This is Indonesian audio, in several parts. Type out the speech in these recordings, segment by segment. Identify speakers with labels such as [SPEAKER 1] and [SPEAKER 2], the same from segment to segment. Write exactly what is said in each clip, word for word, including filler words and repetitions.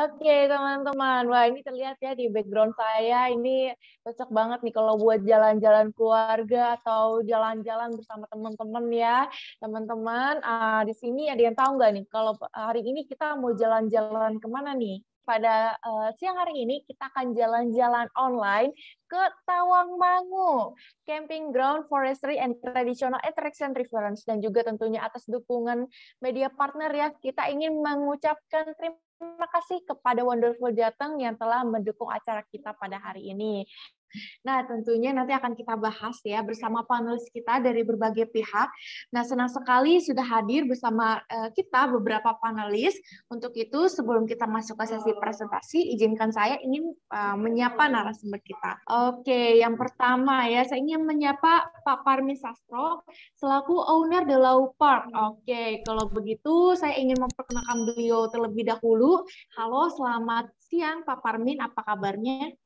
[SPEAKER 1] Oke, teman-teman. Wah, ini terlihat ya di background saya, ini cocok banget nih kalau buat jalan-jalan keluarga atau jalan-jalan bersama teman-teman ya. Teman-teman, uh, di sini ada yang tahu nggak nih, kalau hari ini kita mau jalan-jalan kemana nih? Pada uh, siang hari ini kita akan jalan-jalan online ke Tawangmangu, Camping Ground Forestry and Traditional Attraction Reference, dan juga tentunya atas dukungan media partner ya, kita ingin mengucapkan terima Terima kasih kepada Wonderful Jateng yang telah mendukung acara kita pada hari ini. Nah, tentunya nanti akan kita bahas ya bersama panelis kita dari berbagai pihak. Nah, senang sekali sudah hadir bersama uh, kita beberapa panelis. Untuk itu, sebelum kita masuk ke sesi presentasi, izinkan saya ingin uh, menyapa narasumber kita. Oke, yang pertama ya, saya ingin menyapa Pak Parmin Sastro selaku owner The Lau Park. Oke, kalau begitu saya ingin memperkenalkan beliau terlebih dahulu. Halo, selamat siang Pak Parmin, apa kabarnya?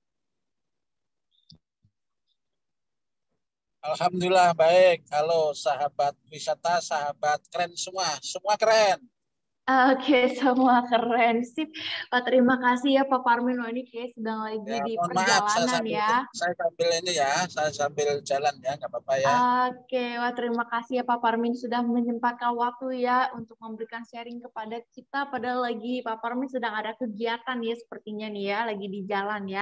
[SPEAKER 2] Alhamdulillah baik. Halo sahabat wisata, sahabat keren semua. Semua keren.
[SPEAKER 1] Oke, semua keren sip. Pak, terima kasih ya Pak Parmin. Wah, ini kayak sedang lagi
[SPEAKER 2] Ya,
[SPEAKER 1] di
[SPEAKER 2] mohon maaf saya
[SPEAKER 1] perjalanan
[SPEAKER 2] sambil
[SPEAKER 1] ya.
[SPEAKER 2] saya sambil ini ya, saya sambil jalan ya, nggak apa-apa ya.
[SPEAKER 1] Oke, wah terima kasih ya Pak Parmin sudah menyempatkan waktu ya untuk memberikan sharing kepada kita. Padahal lagi Pak Parmin sedang ada kegiatan ya sepertinya nih ya, lagi di jalan ya.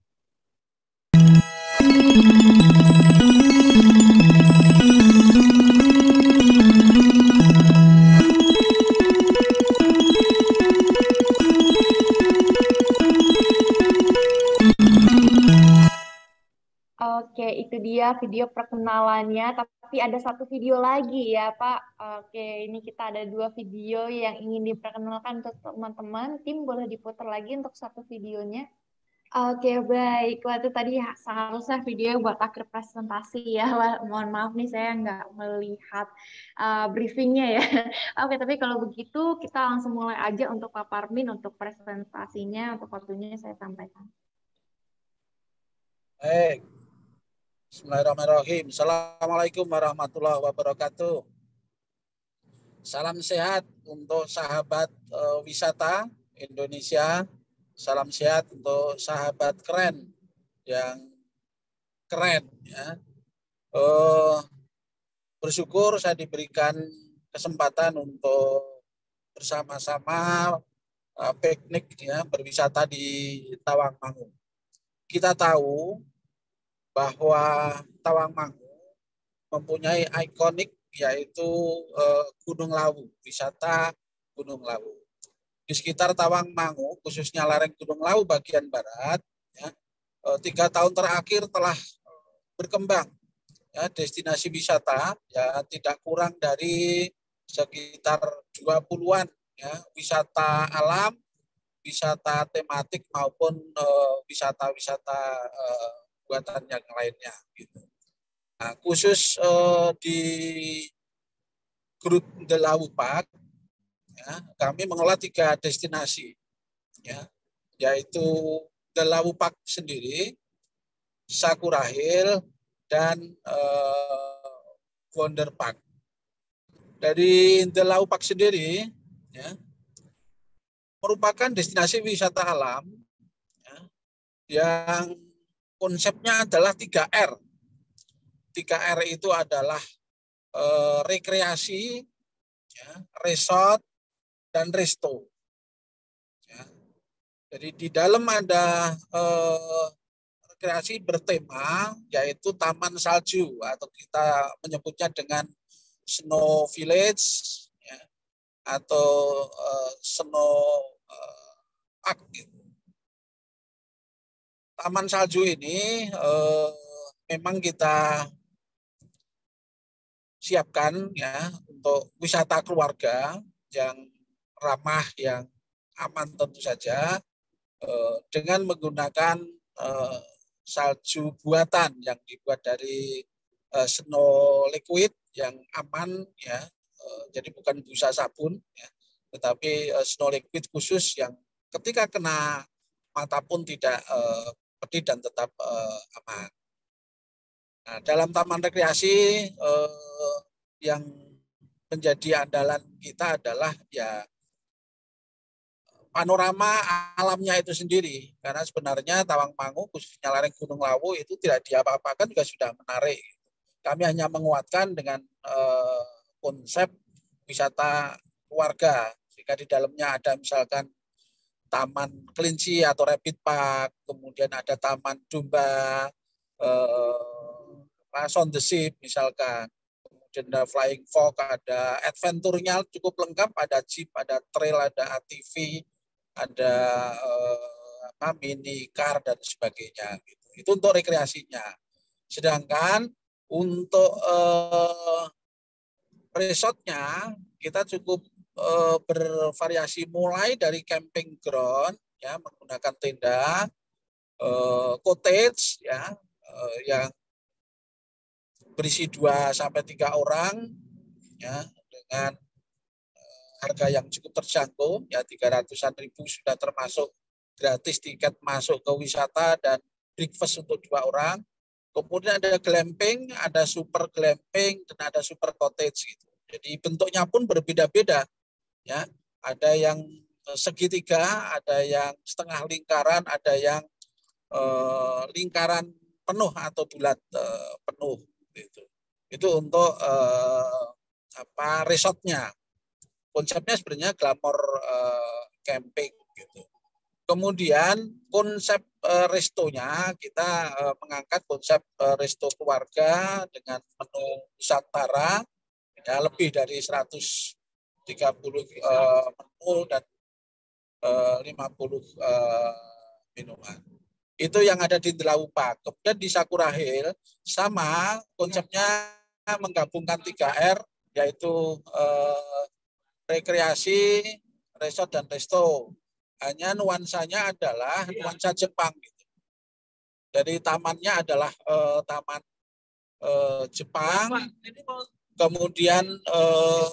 [SPEAKER 1] Oke, itu dia video perkenalannya. Tapi ada satu video lagi ya, Pak. Oke, ini kita ada dua video yang ingin diperkenalkan untuk teman-teman. Tim boleh diputar lagi untuk satu videonya. Oke, baik. Waktu tadi ya, seharusnya video buat akhir presentasi ya. Wah, mohon maaf nih, saya nggak melihat uh, briefingnya ya. Oke, tapi kalau begitu kita langsung mulai aja untuk Pak Parmin, untuk presentasinya, untuk waktunya saya sampaikan.
[SPEAKER 2] Baik. Bismillahirrahmanirrahim. Assalamualaikum warahmatullahi wabarakatuh. Salam sehat untuk sahabat uh, wisata Indonesia. Salam sehat untuk sahabat keren yang keren ya. Uh, bersyukur saya diberikan kesempatan untuk bersama-sama uh, piknik ya, berwisata di Tawangmangu. Kita tahu bahwa Tawangmangu mempunyai ikonik yaitu uh, Gunung Lawu, wisata Gunung Lawu. Di sekitar Tawangmangu, khususnya lereng Gunung Lawu bagian barat, ya, uh, tiga tahun terakhir telah berkembang ya, destinasi wisata ya, tidak kurang dari sekitar dua puluhan ya, wisata alam, wisata tematik maupun wisata-wisata uh, uh, buatan yang lainnya gitu. Nah, khusus uh, di grup The Lau Park ya, kami mengelola tiga destinasi ya, yaitu The Lau Park sendiri, Sakura Hill, dan uh, Wonder Park. Dari The Lau Park sendiri ya, merupakan destinasi wisata alam ya, yang konsepnya adalah tiga R. tiga R itu adalah uh, rekreasi, ya, resort, dan resto. Ya. Jadi di dalam ada uh, rekreasi bertema, yaitu Taman Salju, atau kita menyebutnya dengan Snow Village, ya, atau uh, Snow uh, Park. Gitu. Taman Salju ini uh, memang kita siapkan ya untuk wisata keluarga yang ramah, yang aman tentu saja, uh, dengan menggunakan uh, salju buatan yang dibuat dari uh, snow liquid yang aman ya, uh, jadi bukan busa sabun ya, tetapi uh, snow liquid khusus yang ketika kena mata pun tidak uh, pedih dan tetap uh, aman. Nah, dalam taman rekreasi uh, yang menjadi andalan kita adalah ya panorama alamnya itu sendiri. Karena sebenarnya Tawangmangu, khususnya lereng Gunung Lawu itu tidak diapa-apakan juga sudah menarik. Kami hanya menguatkan dengan eh, konsep wisata keluarga. Jika di dalamnya ada misalkan Taman Kelinci atau Rapid Park, kemudian ada Taman Dumba, eh, Sound the Ship misalkan, kemudian ada Flying Fox, ada adventure-nya cukup lengkap, ada jeep, ada trail, ada A T V, ada eh, apa, mini car dan sebagainya. Gitu. Itu untuk rekreasinya. Sedangkan untuk eh, resortnya kita cukup eh, bervariasi mulai dari camping ground ya menggunakan tenda, eh, cottage ya eh, yang berisi dua sampai tiga orang ya dengan harga yang cukup terjangkau ya tiga ratusan ribu sudah termasuk gratis tiket masuk ke wisata dan breakfast untuk dua orang. Kemudian ada glamping, ada super glamping dan ada super cottage gitu. Jadi bentuknya pun berbeda-beda ya. Ada yang segitiga, ada yang setengah lingkaran, ada yang eh, lingkaran penuh atau bulat eh, penuh gitu. Itu untuk eh, apa resortnya. Konsepnya sebenarnya glamor uh, camping gitu. Kemudian konsep uh, restonya kita uh, mengangkat konsep uh, resto keluarga dengan menu Nusantara ya lebih dari seratus tiga puluh uh, menu dan uh, lima puluh uh, minuman. Itu yang ada di Delaupak. Kemudian di Sakura Hill sama konsepnya menggabungkan tiga R yaitu uh, rekreasi, resort dan resto. Hanya nuansanya adalah nuansa Jepang. Gitu. Jadi tamannya adalah eh, taman eh, Jepang. Kemudian eh,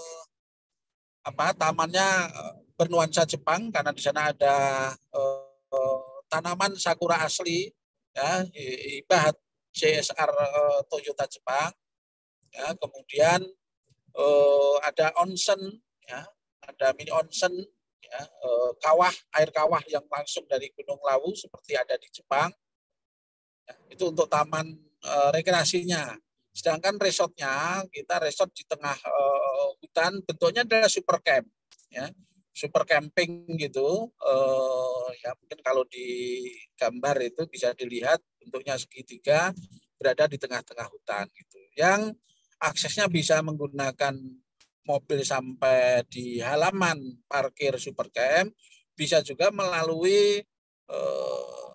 [SPEAKER 2] apa tamannya bernuansa Jepang karena di sana ada eh, tanaman sakura asli, ya, ibarat C S R eh, Toyota Jepang. Ya, kemudian eh, ada onsen. Ya, ada mini onsen, ya, eh, kawah, air kawah yang langsung dari Gunung Lawu seperti ada di Jepang. Ya, itu untuk taman eh, rekreasinya. Sedangkan resortnya, kita resort di tengah eh, hutan, bentuknya adalah super camp. Ya, super camping gitu. Eh, ya mungkin kalau di gambar itu bisa dilihat bentuknya segitiga berada di tengah-tengah hutan gitu. Yang aksesnya bisa menggunakan mobil sampai di halaman parkir Supercamp, bisa juga melalui eh,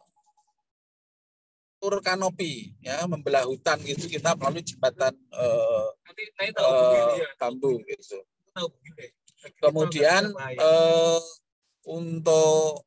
[SPEAKER 2] tur kanopi, ya membelah hutan gitu kita melalui jembatan eh, eh, bambu gitu. Kemudian eh, untuk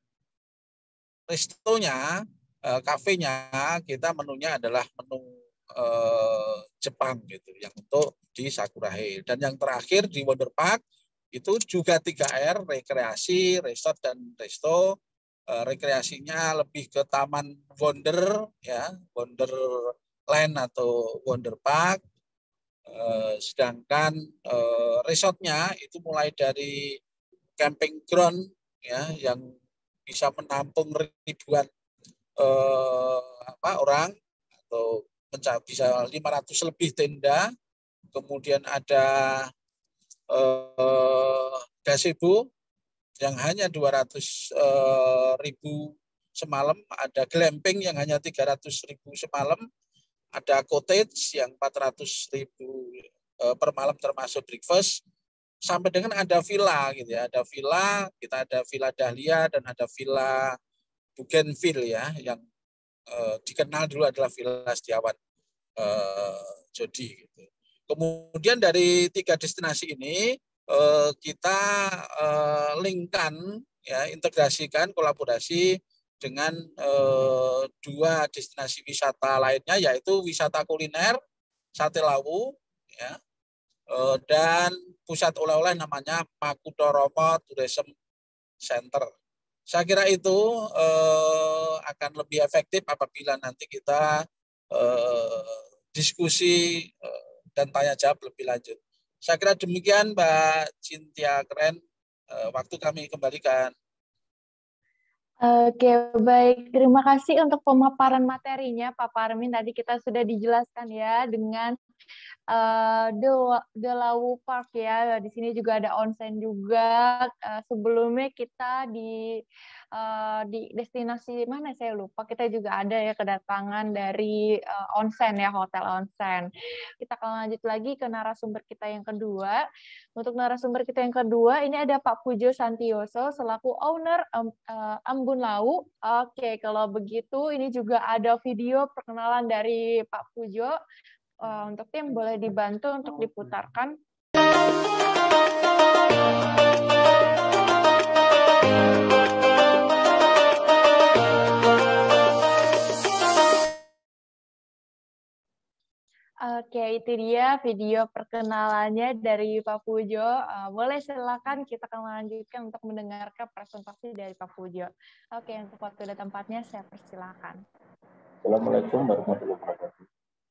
[SPEAKER 2] restonya, eh, kafenya kita menunya adalah menu eh, Jepang gitu, yang untuk di Sakura Hill. Dan yang terakhir di Wonder Park itu juga tiga R, rekreasi, resort dan resto. Eh, rekreasinya lebih ke Taman Wonder ya, Wonderland atau Wonder Park. Eh, sedangkan eh, resortnya itu mulai dari camping ground ya yang bisa menampung ribuan eh, apa orang atau bisa lima ratus lebih tenda. Kemudian ada eh, gazebo yang hanya dua ratus eh, ribu semalam, ada glamping yang hanya tiga ratus ribu semalam, ada cottage yang empat ratus ribu eh, per malam termasuk breakfast, sampai dengan ada villa gitu ya. Ada villa, kita ada Villa Dahlia dan ada Villa Bougainville ya, yang eh, dikenal dulu adalah Villa Setiawan eh, Jodi gitu. Kemudian dari tiga destinasi ini eh, kita eh, linkkan ya, integrasikan, kolaborasi dengan eh, dua destinasi wisata lainnya, yaitu wisata kuliner Sate Lawu ya, eh, dan pusat oleh-oleh namanya Makutoromo Tourism Center. Saya kira itu eh, akan lebih efektif apabila nanti kita eh, diskusi eh, dan tanya jawab lebih lanjut. Saya kira demikian Mbak Cynthia Keren. Eh, waktu kami kembalikan.
[SPEAKER 1] Oke, baik. Terima kasih untuk pemaparan materinya, Pak Parmin. Tadi kita sudah dijelaskan ya dengan uh, The, The Lawu Park ya. Di sini juga ada onsen juga. Uh, sebelumnya kita di uh, di destinasi mana saya lupa. Kita juga ada ya kedatangan dari uh, onsen ya, hotel onsen. Kita akan lanjut lagi ke narasumber kita yang kedua. Untuk narasumber kita yang kedua, ini ada Pak Pujo Santioso selaku owner um, uh, Embun Lawu. Oke, kalau begitu ini juga ada video perkenalan dari Pak Pujo. Uh, untuk tim boleh dibantu untuk diputarkan. Oke, itu dia video perkenalannya dari Pak Pujo. Uh, boleh silakan kita akan melanjutkan untuk mendengarkan presentasi dari Pak Pujo. Oke, untuk waktu dan tempatnya saya persilakan.
[SPEAKER 3] Assalamualaikum warahmatullahi wabarakatuh.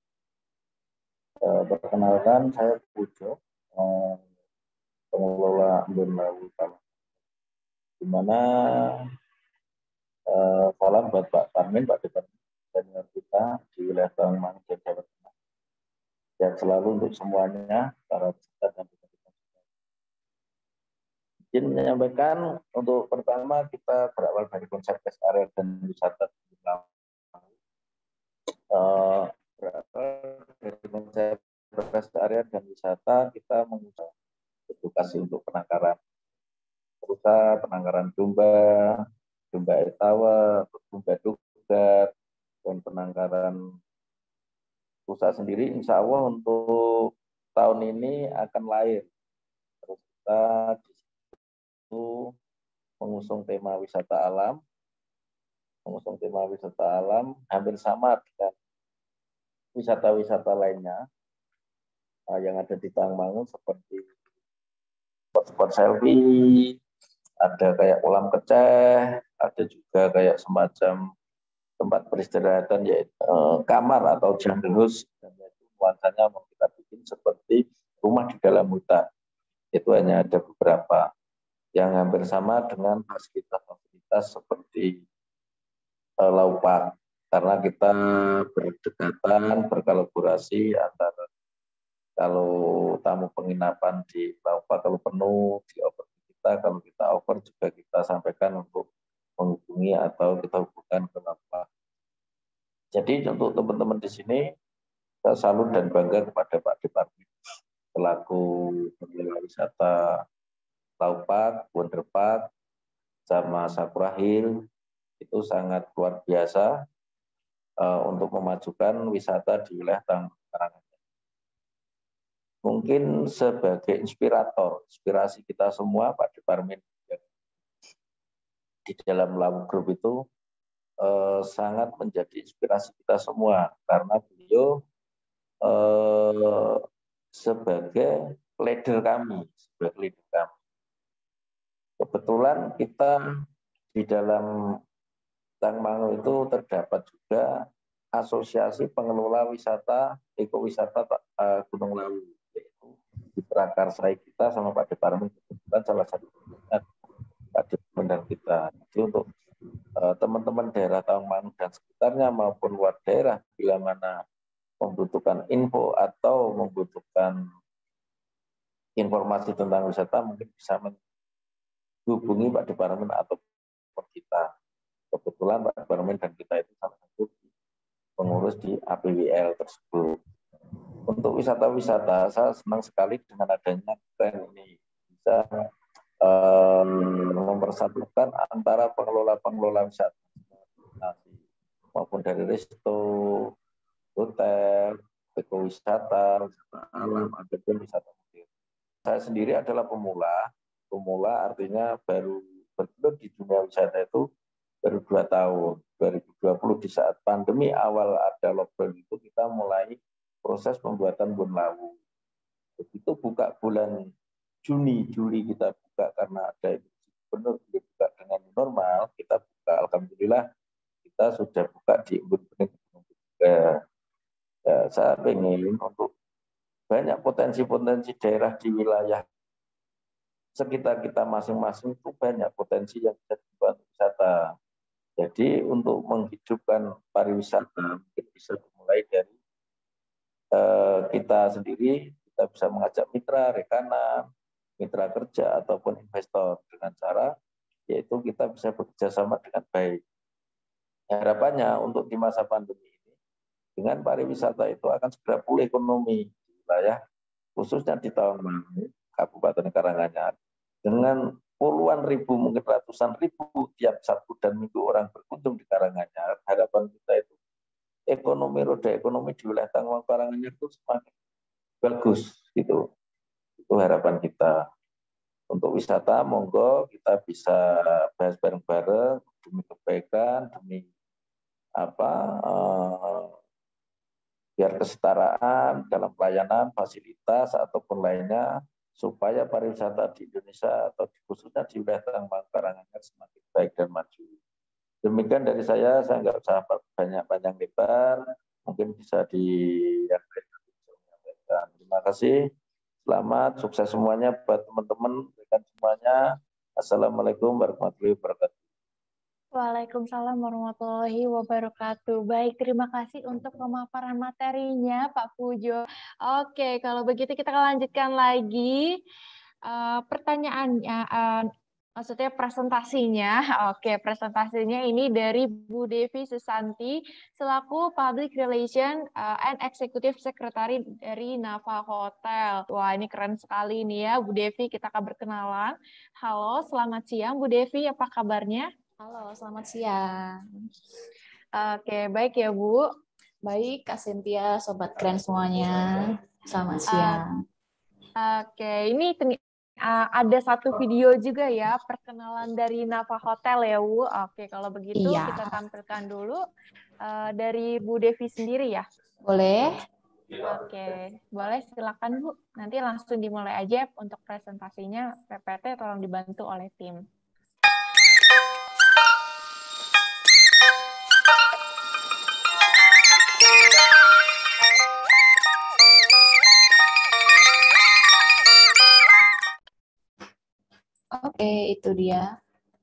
[SPEAKER 3] Uh, perkenalkan, saya Pujo, uh, pengelola Embun Lawu, di mana uh, salam buat Pak Parmin, Pak Departemen senior kita di wilayah Tawangmangu, Jawa Tengah. Dan selalu untuk semuanya, para peserta dan peserta. Izin menyampaikan untuk pertama kita berawal dari konsep rest area dan wisata di Lawu. Uh, dari konsep rest area dan wisata kita mengusahakan edukasi untuk penangkaran rusa, penangkaran domba, domba etawa, domba dugat, dan penangkaran rusa sendiri insya Allah untuk tahun ini akan lahir. Terus kita di situ mengusung tema wisata alam, mengusung tema wisata alam hampir sama dengan wisata-wisata lainnya uh, yang ada di Tawangmangu seperti spot-spot selfie, ada kayak kolam keceh, ada juga kayak semacam tempat peristirahatan yaitu eh, kamar atau jungle house, dan itu nuansanya mau kita bikin seperti rumah di dalam hutan. Itu hanya ada beberapa yang hampir sama dengan fasilitas-fasilitas seperti eh, Lawu Park, karena kita berdekatan, berkolaborasi antara kalau tamu penginapan di Lawu Park kalau penuh di over kita, kalau kita over juga kita sampaikan untuk menghubungi atau kita hubungkan ke Lawu Park. Jadi untuk teman-teman di sini, saya salut dan bangga kepada Pak Departemen selaku pengelola wisata Lawu Park, Wonder Park, sama Sakura Hill, itu sangat luar biasa uh, untuk memajukan wisata di wilayah Tawangmangu. Mungkin sebagai inspirator, inspirasi kita semua, Pak Departemen di dalam Lawu Group itu eh, sangat menjadi inspirasi kita semua, karena beliau eh, sebagai leader kami, sebagai leader kami. Kebetulan kita di dalam Tawangmangu itu terdapat juga asosiasi pengelola wisata, ekowisata uh, Gunung Lawu, yaitu di prakarsai kita sama Pak Departemen, kebetulan salah satu Pak Departemen dan kita. Jadi untuk uh, teman-teman daerah Tawangmangu dan sekitarnya maupun luar daerah, bila mana membutuhkan info atau membutuhkan informasi tentang wisata, mungkin bisa menghubungi Pak Departemen atau kita. Kebetulan Pak Departemen dan kita itu salah satu pengurus di A P W L tersebut. Untuk wisata-wisata, saya senang sekali dengan adanya tren ini, bisa um, mempersatukan antara pengelola-pengelola wisata maupun dari resto, hotel, ekowisata, wisata alam, ataupun wisata modern. Saya sendiri adalah pemula, pemula artinya baru bergelut di dunia wisata itu baru dua tahun, dua ribu dua puluh di saat pandemi awal ada lockdown itu kita mulai proses pembuatan Embun Lawu. Begitu buka bulan Juni, Juli kita buka karena ada benar buka dengan normal, kita buka, alhamdulillah kita sudah buka di Embun Bening. Ya, ya, saya ingin untuk banyak potensi-potensi daerah di wilayah sekitar kita masing-masing itu banyak potensi yang bisa dibuat wisata. Jadi untuk menghidupkan pariwisata mungkin bisa dimulai dari eh, kita sendiri, kita bisa mengajak mitra, rekanan, mitra kerja ataupun investor dengan cara yaitu kita bisa bekerja sama dengan baik. Harapannya untuk di masa pandemi ini dengan pariwisata itu akan segera pulih ekonomi di wilayah khususnya di Tawangmangu, Kabupaten Karanganyar dengan puluhan ribu, mungkin ratusan ribu tiap Sabtu dan Minggu orang berkunjung di Karanganyar. Harapan kita itu ekonomi, roda ekonomi di wilayah Tawang Karanganyar itu semakin bagus gitu. Itu harapan kita. Untuk wisata, monggo kita bisa bahas bareng-bareng demi kebaikan, demi apa eh, biar kesetaraan dalam pelayanan, fasilitas ataupun lainnya supaya pariwisata di Indonesia atau khususnya di wilayah Tawang Karanganyar semakin baik dan maju. Demikian dari saya, saya nggak usah banyak panjang lebar, mungkin bisa di yang lain menyampaikan. Terima kasih. Selamat, sukses semuanya buat teman-teman, rekan semuanya. Assalamualaikum warahmatullahi wabarakatuh.
[SPEAKER 1] Waalaikumsalam warahmatullahi wabarakatuh. Baik, terima kasih untuk pemaparan materinya, Pak Pujo. Oke, kalau begitu kita lanjutkan lagi uh, pertanyaannya. Uh, maksudnya presentasinya. Oke, presentasinya ini dari Bu Devi Susanti selaku Public Relation uh, and Executive Secretary dari Nafa Hotel. Wah, ini keren sekali nih ya, Bu Devi. Kita akan berkenalan. Halo, selamat siang Bu Devi. Apa kabarnya?
[SPEAKER 4] Halo, selamat siang.
[SPEAKER 1] Oke, baik ya Bu.
[SPEAKER 4] Baik, Kak Cynthia, Sobat Keren semuanya. Selamat siang.
[SPEAKER 1] Uh, Oke, ini uh, ada satu video juga ya, perkenalan dari Nafa Hotel ya Bu. Oke, kalau begitu
[SPEAKER 4] Iya.
[SPEAKER 1] kita tampilkan dulu uh, dari Bu Devi sendiri ya.
[SPEAKER 4] Boleh.
[SPEAKER 1] Oke, boleh silakan Bu. Nanti langsung dimulai aja untuk presentasinya. P P T tolong dibantu oleh tim.
[SPEAKER 4] Oke, itu dia.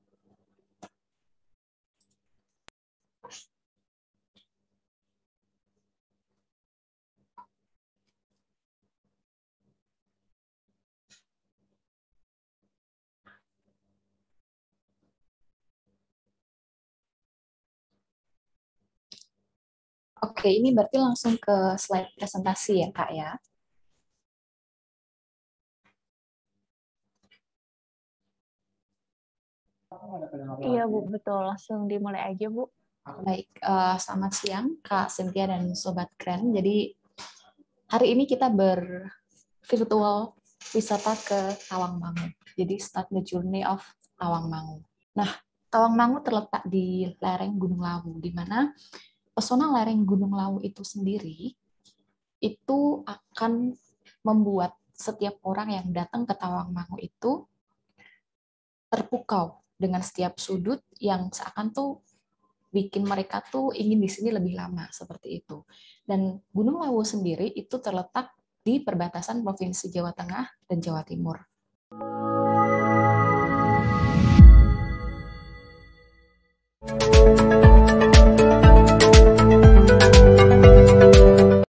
[SPEAKER 4] Oke, ini berarti langsung ke slide presentasi ya, Kak ya.
[SPEAKER 1] Iya Bu, betul. Langsung dimulai aja Bu.
[SPEAKER 4] Baik, uh, selamat siang Kak Cynthia dan Sobat Keren. Jadi hari ini kita ber-virtual wisata ke Tawangmangu. Jadi start the journey of Tawangmangu. Nah, Tawangmangu terletak di lereng Gunung Lawu, di mana pesona lereng Gunung Lawu itu sendiri itu akan membuat setiap orang yang datang ke Tawangmangu itu terpukau dengan setiap sudut yang seakan tuh bikin mereka tuh ingin di sini lebih lama, seperti itu. Dan Gunung Lawu sendiri itu terletak di perbatasan Provinsi Jawa Tengah dan Jawa Timur.